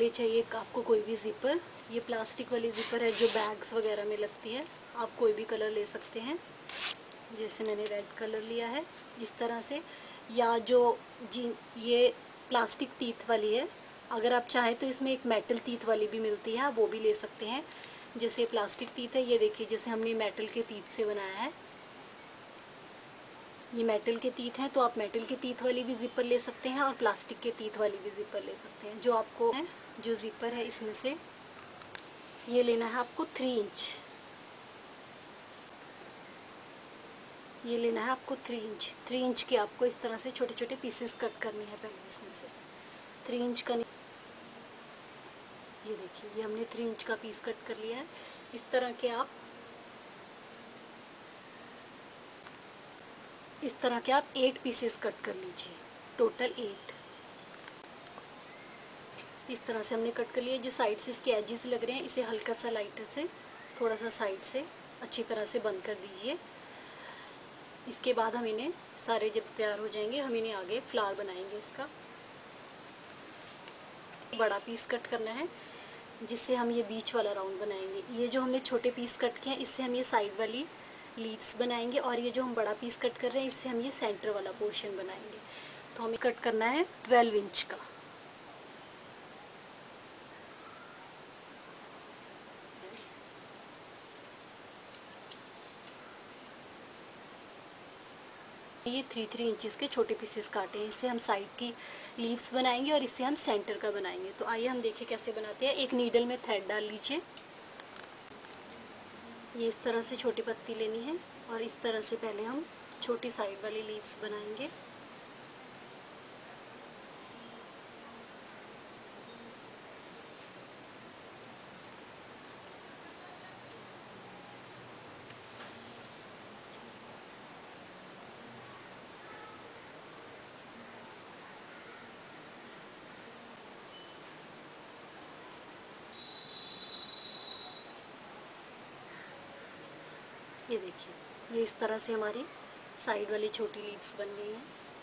ये चाहिए आपको कोई भी ज़िपर। ये प्लास्टिक वाली ज़िपर है जो बैग्स वगैरह में लगती है। आप कोई भी कलर ले सकते हैं, जैसे मैंने रेड कलर लिया है इस तरह से। या जो जी ये प्लास्टिक टीथ वाली है, अगर आप चाहें तो इसमें एक मेटल टीथ वाली भी मिलती है, आप वो भी ले सकते हैं। जैसे प्लास्टिक टीथ है, ये देखिए जैसे हमने मेटल के टीथ से बनाया है, ये मेटल के टीथ हैं, तो आप मेटल के टीथ वाली भी ज़िपर ले सकते हैं और प्लास्टिक के टीथ वाली भी ज़िपर ले सकते हैं। जो आपको है, जो ज़िपर है इसमें से ये लेना है आपको 3 इंच। ये लेना है आपको 3 इंच। 3 इंच के आपको इस तरह से छोटे छोटे पीसेस कट करने हैं पहले इसमें से। 3 इंच का ये देखिए, ये हमने 3 इंच का पीस कट कर लिया है। इस तरह के आप 8 पीसेस कट कर लीजिए, टोटल 8। इस तरह से हमने कट कर लिया। जो साइड से इसके एजेस लग रहे हैं, इसे हल्का सा लाइटर से थोड़ा सा साइड से अच्छी तरह से बंद कर दीजिए। इसके बाद हम इन्हें सारे जब तैयार हो जाएंगे, हम इन्हें आगे फ्लावर बनाएंगे। इसका बड़ा पीस कट करना है, जिससे हम ये बीच वाला राउंड बनाएंगे। ये जो हमने छोटे पीस कट किए हैं, इससे हम ये साइड वाली लीव्स बनाएंगे, और ये जो हम बड़ा पीस कट कर रहे हैं, इससे हम ये सेंटर वाला पोर्शन बनाएंगे। तो हमें कट करना है 12 इंच का। ये 3-3 इंचेस के छोटे पीसेस काटे हैं, इससे हम साइड की लीव्स बनाएंगे और इससे हम सेंटर का बनाएंगे। तो आइए हम देखें कैसे बनाते हैं। एक नीडल में थ्रेड डाल लीजिए। ये इस तरह से छोटी पत्ती लेनी है, और इस तरह से पहले हम छोटी साइड वाली लीव्स बनाएंगे। ये देखिए, ये इस तरह से हमारी साइड वाली छोटी लीव्स बन गई हैं।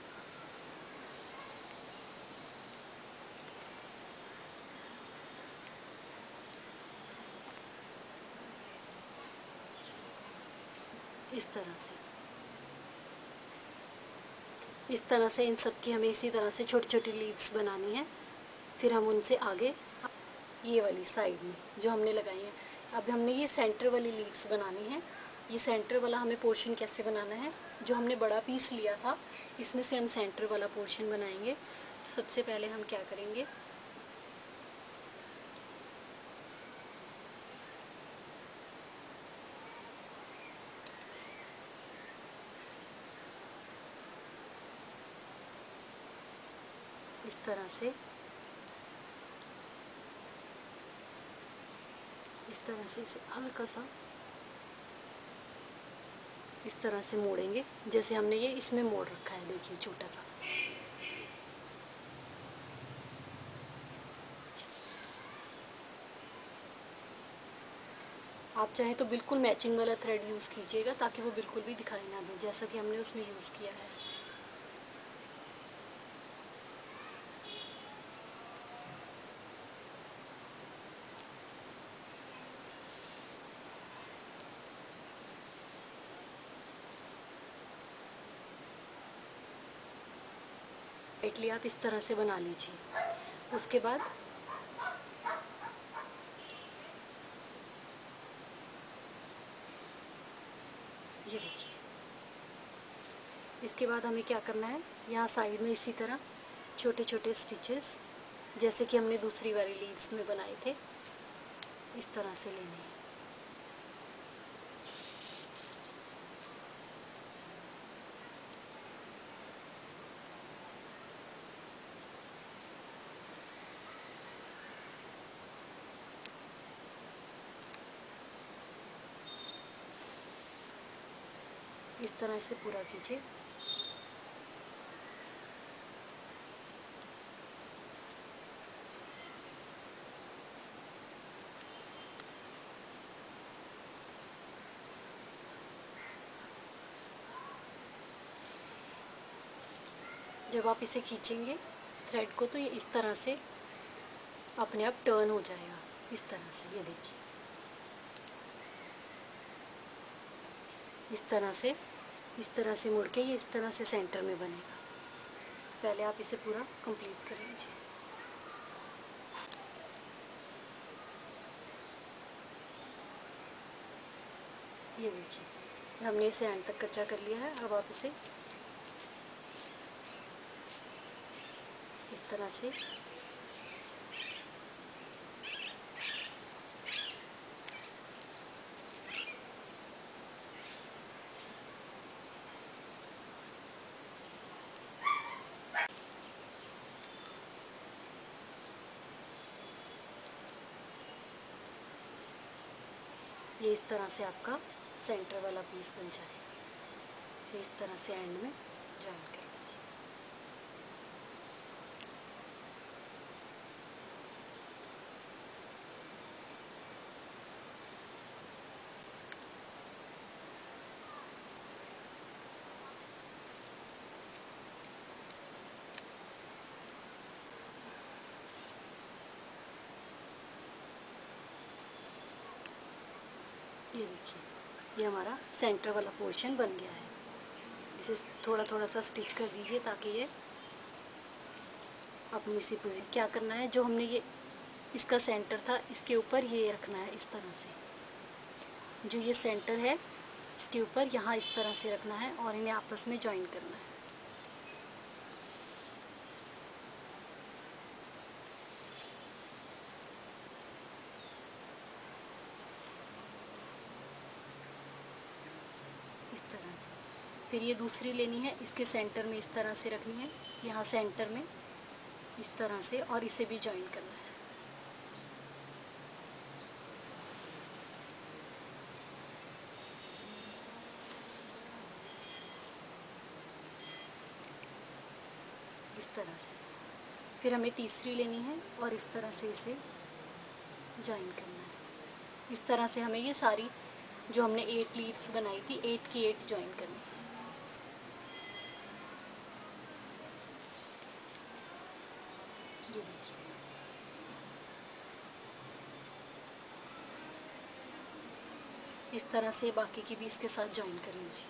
इस तरह से इन सब की हमें इसी तरह से छोटी छोटी लीव्स बनानी है। फिर हम उनसे आगे ये वाली साइड में जो हमने लगाई है, अब हमने ये सेंटर वाली लीव्स बनानी है। ये सेंटर वाला हमें पोर्शन कैसे बनाना है, जो हमने बड़ा पीस लिया था, इसमें से हम सेंटर वाला पोर्शन बनाएंगे। तो सबसे पहले हम क्या करेंगे, इस तरह से इसे हल्का सा इस तरह से मोड़ेंगे, जैसे हमने ये इसमें मोड़ रखा है। देखिए छोटा सा। आप चाहें तो बिल्कुल मैचिंग वाला थ्रेड यूज़ कीजिएगा, ताकि वो बिल्कुल भी दिखाई ना दे, जैसा कि हमने उसमें यूज़ किया है। टाइटली आप इस तरह से बना लीजिए। उसके बाद ये देखिए, इसके बाद हमें क्या करना है, यहाँ साइड में इसी तरह छोटे छोटे स्टिचेस, जैसे कि हमने दूसरी वाली लीव्स में बनाए थे, इस तरह से लेने हैं। इस तरह से पूरा कीजिए। जब आप इसे खींचेंगे थ्रेड को, तो ये इस तरह से अपने आप टर्न हो जाएगा इस तरह से। ये देखिए इस तरह से मुड़ के ये इस तरह से सेंटर में बनेगा। पहले आप इसे पूरा कंप्लीट कर लीजिए। ये देखिए हमने इसे एंड तक कच्चा कर लिया है। अब आप इसे इस तरह से ये इस तरह से आपका सेंटर वाला पीस बन जाएगा। इसे इस तरह से एंड में जॉइन कर लीजिए। ये देखिए ये हमारा सेंटर वाला पोर्शन बन गया है। इसे थोड़ा थोड़ा सा स्टिच कर दीजिए ताकि ये अपनी सी पोजीशन। क्या करना है, जो हमने ये इसका सेंटर था इसके ऊपर ये रखना है इस तरह से। जो ये सेंटर है इसके ऊपर यहाँ इस तरह से रखना है और इन्हें आपस में जॉइन करना है। इस तरह से फिर ये दूसरी लेनी है, इसके सेंटर में इस तरह से रखनी है, यहाँ सेंटर में इस तरह से, और इसे भी जॉइन करना है। इस तरह से फिर हमें तीसरी लेनी है और इस तरह से इसे जॉइन करना है। इस तरह से हमें ये सारी जो हमने 8 लीव्स बनाई थी 8 की 8 जॉइन करनी है। ये देखिए इस तरह से बाकी की भी इसके साथ जॉइन कर लीजिए।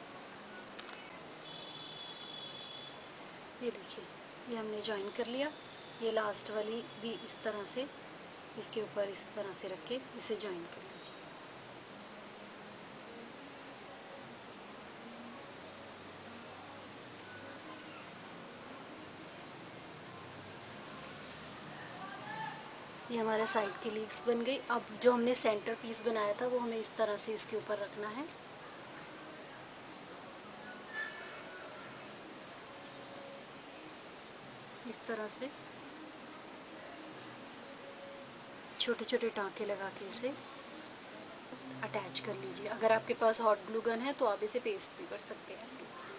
ये देखिए ये हमने जॉइन कर लिया। ये लास्ट वाली भी इस तरह से इसके ऊपर इस तरह से रख के इसे जॉइन कर लीजिए। ये हमारा साइड की लीव्स बन गई। अब जो हमने सेंटर पीस बनाया था वो हमें इस तरह से इसके ऊपर रखना है। इस तरह से छोटे छोटे टाँके लगा के इसे अटैच कर लीजिए। अगर आपके पास हॉट ग्लू गन है तो आप इसे पेस्ट भी कर सकते हैं इसके ऊपर।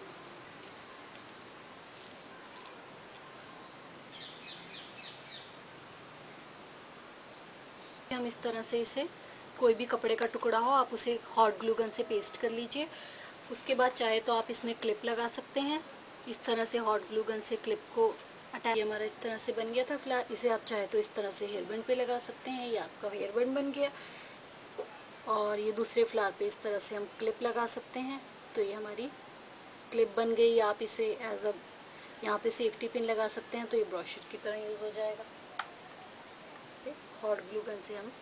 हम इस तरह से इसे, कोई भी कपड़े का टुकड़ा हो आप उसे हॉट ग्लू गन से पेस्ट कर लीजिए। उसके बाद चाहे तो आप इसमें क्लिप लगा सकते हैं। इस तरह से हॉट ग्लू गन से क्लिप को अटैच, हमारा इस तरह से बन गया था। फिलहाल इसे आप चाहे तो इस तरह से हेयर बैंड पे लगा सकते हैं। ये आपका हेयर बैंड बन गया। और ये दूसरे फ्लावर पे इस तरह से हम क्लिप लगा सकते हैं। तो ये हमारी क्लिप बन गई। आप इसे एज अ यहाँ पे सेफ्टी पिन लगा सकते हैं तो ये ब्रोशर की तरह यूज़ हो जाएगा। हॉट ग्लू गन से हम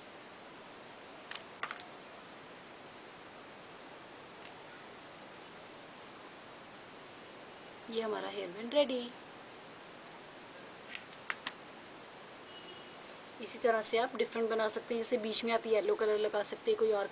ये हमारा हेयर बैंड रेडी। इसी तरह से आप डिफरेंट बना सकते हैं। जैसे बीच में आप येलो कलर लगा सकते हैं, कोई और